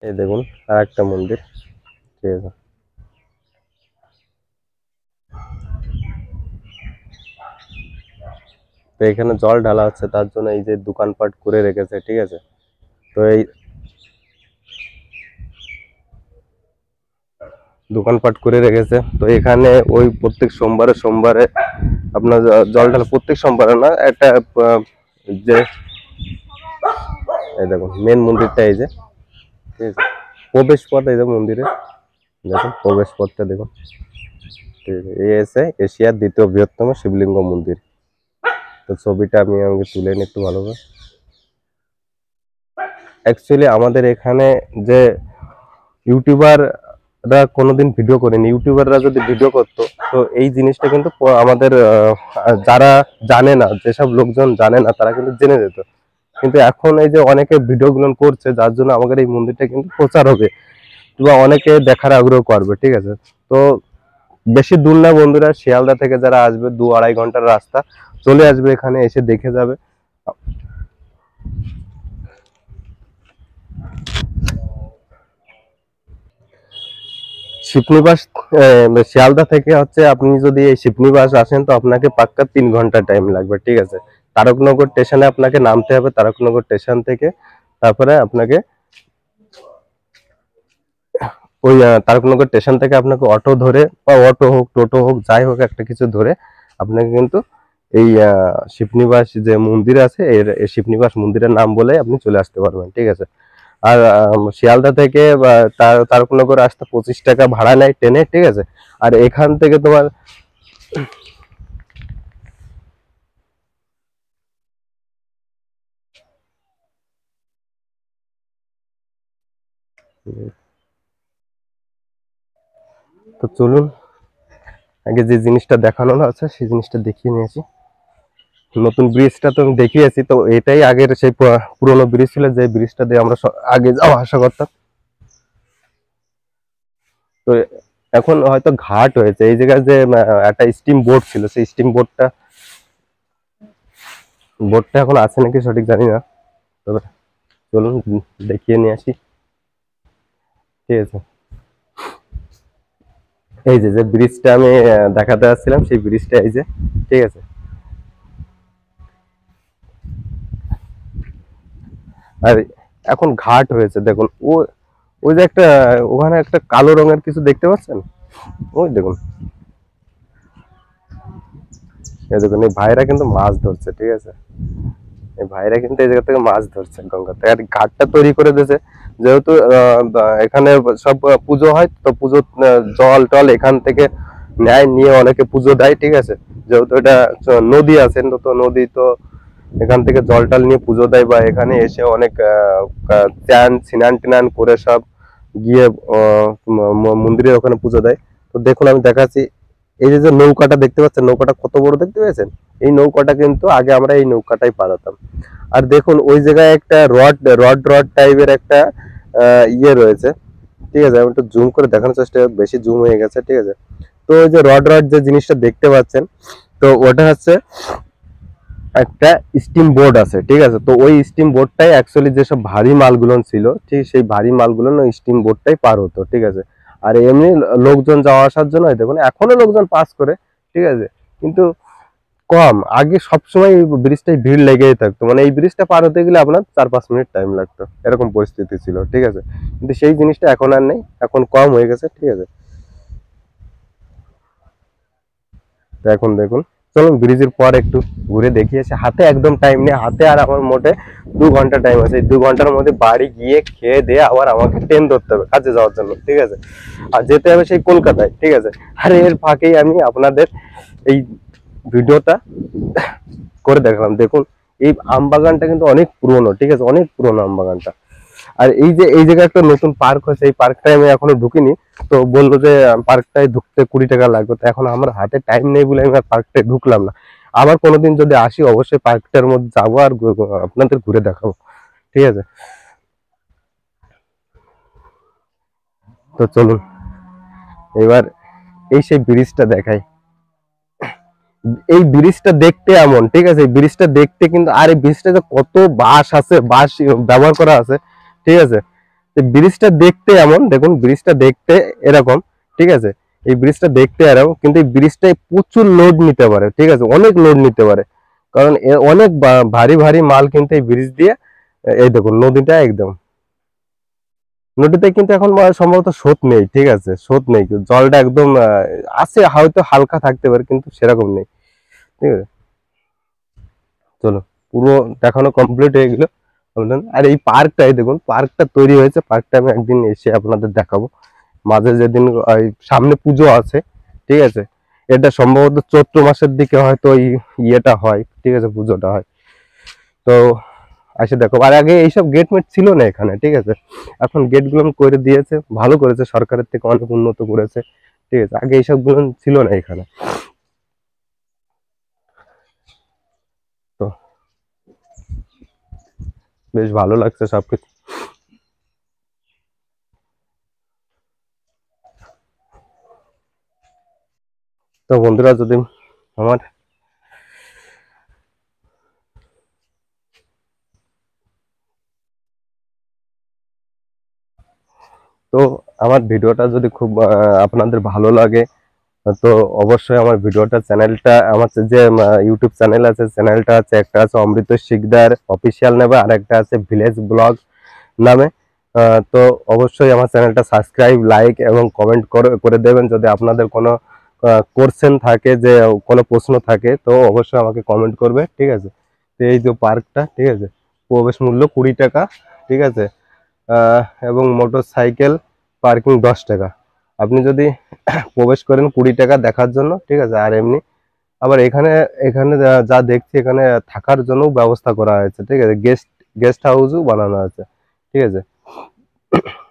এই দেখুন আর একটা মন্দির। ঠিক আছে, তো এখানে জল ঢালা হচ্ছে, তার জন্য এই যে দোকানপাট করে রেখেছে। ঠিক আছে, তো এই দোকানপাট করে রেখেছে, তো এখানে ওই প্রত্যেক সোমবারে সোমবারে আপনার জল ঢালা, প্রত্যেক সোমবারে না, একটা যে এই দেখুন মেন মন্দিরটা এই যে, ঠিক আছে, প্রবেশ পথ এই যে মন্দিরে, দেখুন প্রবেশ পথটা দেখুন। ঠিক আছে, এই এসে এশিয়ার দ্বিতীয় বৃহত্তম শিবলিঙ্গ মন্দির। তো ছবিটা আমাকে তুলে নিই একটু ভালোভাবে। অ্যাকচুয়ালি আমাদের এখানে যে ইউটিউবাররা কোনোদিন ভিডিও করেনি, ইউটিউবাররা যদি ভিডিও করতো তো এই জিনিসটা কিন্তু আমাদের যারা জানে না, যেসব লোকজন জানে না তারা কিন্তু জেনে যেত। কিন্তু এখন এই যে অনেকে ভিডিওগুলো করছে, যার জন্য আমাদের এই মন্দিরটা কিন্তু প্রচার হবে বা অনেকে দেখার আগ্রহ করবে। ঠিক আছে, তো বেশি দূর না বন্ধুরা, শিয়ালদা থেকে যারা আসবে 2-2.5 ঘন্টার রাস্তা, চলে আসবে এখানে, এসে দেখে যাবে। শিবনিবাস শিয়ালদা থেকে হচ্ছে, আপনি যদি এই শিবনিবাস আসেন তো আপনাকে পাক্কা 3 ঘন্টা টাইম লাগবে। ঠিক আছে, তারকনগর স্টেশনে আপনাকে নামতে হবে, তারকনগর স্টেশন থেকে তারপরে আপনাকে ওই তারকনগর স্টেশন থেকে আপনাকে অটো ধরে বা অটো হোক টোটো হোক যাই হোক একটা কিছু ধরে আপনাকে কিন্তু এই শিবনিবাস যে মন্দির আছে এই শিবনিবাস মন্দিরের নাম বলে আপনি চলে আসতে পারবেন। ঠিক আছে, আর শিয়ালদা থেকে বা তারকনগর আসতে 25 টাকা ভাড়া নেয় ট্রেনে। ঠিক আছে, আর এখান থেকে তোমার তো চলুন আগে যে জিনিসটা দেখানো আছে সেই জিনিসটা দেখিয়ে নিয়েছি। নতুন ব্রিজটা তো আমি দেখিয়েছি, তো এটাই আগের সেই পুরোনো ব্রিজ ছিল, যে ব্রিজটা দিয়ে আমরা আগে যাওয়া আসা করতাম। তো এখন হয়তো ঘাট হয়েছে এই জায়গায়, যে একটা স্টিম বোট ছিল, সেই স্টিম বোটটা বোটটা এখন আছে নাকি সঠিক জানি না। তবে চলুন দেখিয়ে নিয়ে আসি। ঠিক আছে, এই যে যে ব্রিজটা আমি দেখাতে আসছিলাম, সেই ব্রিজটা এই যে। ঠিক আছে, আর এখন ঘাট হয়েছে দেখুন। ওই যে একটা ওখানে একটা কালো রঙের কিছু দেখতে পাচ্ছেন, ওই দেখুন, এই দেখুন এই ভাইরা কিন্তু মাছ ধরছে। ঠিক আছে, এই ভাইরা কিন্তু এই জায়গা থেকে মাছ ধরছে গঙ্গাতে, আর ঘাটটা তৈরি করে দিয়েছে যেহেতু এখানে সব পুজো হয়, তো পুজো জল টল এখান থেকে নেয়, নিয়ে অনেকে পুজো দেয়। ঠিক আছে, যেহেতু এটা নদী আছে, তো নদী, তো এখান থেকে জল টল নিয়ে পুজো দেয়, বা এখানে এসে অনেক চান স্নান টিনান করে সব গিয়ে মন্দিরের ওখানে পুজো দেয়। তো দেখুন আমি দেখাচ্ছি, এই যে যে নৌকাটা দেখতে পাচ্ছেন, নৌকাটা কত বড় দেখতে পেয়েছেন? এই নৌকাটা কিন্তু আগে আমরা এই নৌকাটাই পালাতাম। আর দেখুন ওই জায়গায় একটা রড রড রড টাইপের একটা ইয়ে রয়েছে। ঠিক আছে, আমি একটু জুম করে দেখানোর চেষ্টা করি, বেশি জুম হয়ে গেছে। ঠিক আছে, তো ওই যে রড রড যে জিনিসটা দেখতে পাচ্ছেন, তো ওটা হচ্ছে একটা স্টিম বোর্ড আছে। ঠিক আছে, তো ওই স্টিম বোর্ডটাই অ্যাকচুয়ালি যেসব ভারী মালগুলো ছিল, ঠিক সেই ভারী মালগুলো ওই স্টিম বোর্ডটাই পার হতো। ঠিক আছে, আর এমনি লোকজন যাওয়া আসার জন্য দেখুন এখনো লোকজন পাস করে। ঠিক আছে, কিন্তু কম, আগে সবসময় ব্রিজটাই ভিড় লেগেই থাকতো, মানে এই ব্রিজটা পার হতে গেলে আপনার 4-5 মিনিট টাইম লাগতো, এরকম পরিস্থিতি ছিল। ঠিক আছে, কিন্তু সেই জিনিসটা এখন আর নেই, এখন কম হয়ে গেছে। ঠিক আছে, তো এখন দেখুন, চলুন ব্রিজের পর একটু ঘুরে দেখি এসে। হাতে একদম টাইম নেই, হাতে আর আমার মোটে 2 ঘন্টা টাইম আছে। এই 2 ঘন্টার মধ্যে বাড়ি গিয়ে খেয়ে দিয়ে আবার আমাকে ট্রেন ধরতে হবে কাজে যাওয়ার জন্য। ঠিক আছে, আর যেতে হবে সেই কলকাতায়। ঠিক আছে, আর এর ফাঁকেই আমি আপনাদের এই ভিডিওটা করে দেখালাম। দেখুন এই আম বাগানটা কিন্তু অনেক পুরনো। ঠিক আছে, অনেক পুরনো আম বাগানটা। আর এই যে এই জায়গায় একটা নতুন পার্ক হয়েছে, এই পার্কটায় আমি এখনো ঢুকিনি। তো বললো যে পার্কটায় ঢুকতে 20 টাকা লাগবে, তো এখন আমার হাতে টাইম নেই বলে আমি আর পার্কটায় ঢুকলাম না। আবার কোনোদিন যদি আসি অবশ্যই পার্কটার মধ্যে যাবো আর আপনাদের ঘুরে দেখাবো। ঠিক আছে, তো চলুন এবার এই সেই ব্রিজটা দেখাই। এই ব্রিজটা দেখতে এমন, ঠিক আছে, এই ব্রিজটা দেখতে কিন্তু, আর এই ব্রিজটাতে কত বাঁশ আছে, বাঁশ ব্যবহার করা আছে। ঠিক আছে, ব্রিজটা দেখতে এমন, দেখুন ব্রিজটা দেখতে এরকম, ঠিক আছে, এই ব্রিজটা দেখতে এরকম, কিন্তু এই ব্রিজটাই প্রচুর লোড নিতে পারে, ঠিক আছে, অনেক লোড নিতে পারে, কারণ অনেক ভারী ভারী মাল কিন্তু এই ব্রিজ দিয়ে, এই দেখুন নদীটা একদম, নদীতে কিন্তু এখন সম্ভবত স্রোত নেই, ঠিক আছে, স্রোত নেই, জলটা একদম আছে, হয়তো হালকা থাকতে পারে কিন্তু সেরকম নেই, ঠিক আছে। চলো, পুরো দেখানো কমপ্লিট হয়ে গেল। আর এই পার্কটাই দেখুন, পার্কটা তৈরি হয়েছে, পার্কটা আমি একদিন এসে আপনাদের দেখাবো। মাঝে যেদিন এই সামনে পুজো আছে, ঠিক আছে, এটা সম্ভবত চৈত্র মাসের দিকে হয়তো ইয়েটা হয়, ঠিক আছে, পুজোটা হয়। তো এসে দেখো, আর আগে এইসব গেট মেট ছিল না এখানে, ঠিক আছে, এখন গেট গুলো করে দিয়েছে, ভালো করেছে, সরকারের থেকে অনেক উন্নত করেছে, ঠিক আছে, আগে এইসব গুলো ছিল না এখানে। তো বেশ ভালো লাগছে সবকিছু। তো বন্ধুরা, যদি আমার তো আমার ভিডিওটা যদি খুব আপনাদের ভালো লাগে, তো অবশ্যই আমার ভিডিওটা, চ্যানেলটা, আমার যে ইউটিউব চ্যানেল আছে, চ্যানেলটা আছে, একটা আছে অমৃত শিকদার অফিসিয়াল নামে, আর একটা আছে ভিলেজ ব্লগ নামে। তো অবশ্যই আমার চ্যানেলটা সাবস্ক্রাইব, লাইক এবং কমেন্ট করে দেবেন। যদি আপনাদের কোনো কোশ্চেন থাকে, যে কোনো প্রশ্ন থাকে, তো অবশ্যই আমাকে কমেন্ট করবে, ঠিক আছে। তো এই যে পার্কটা, ঠিক আছে, প্রবেশ মূল্য 20 টাকা, ঠিক আছে, আহ, এবং মোটর সাইকেল পার্কিং 10 টাকা। আপনি যদি প্রবেশ করেন 20 টাকা দেখার জন্য, ঠিক আছে, আর এমনি আবার এখানে, এখানে যা দেখছি, এখানে থাকার জন্য ব্যবস্থা করা হয়েছে, ঠিক আছে, গেস্ট গেস্ট হাউসও বানানো আছে, ঠিক আছে।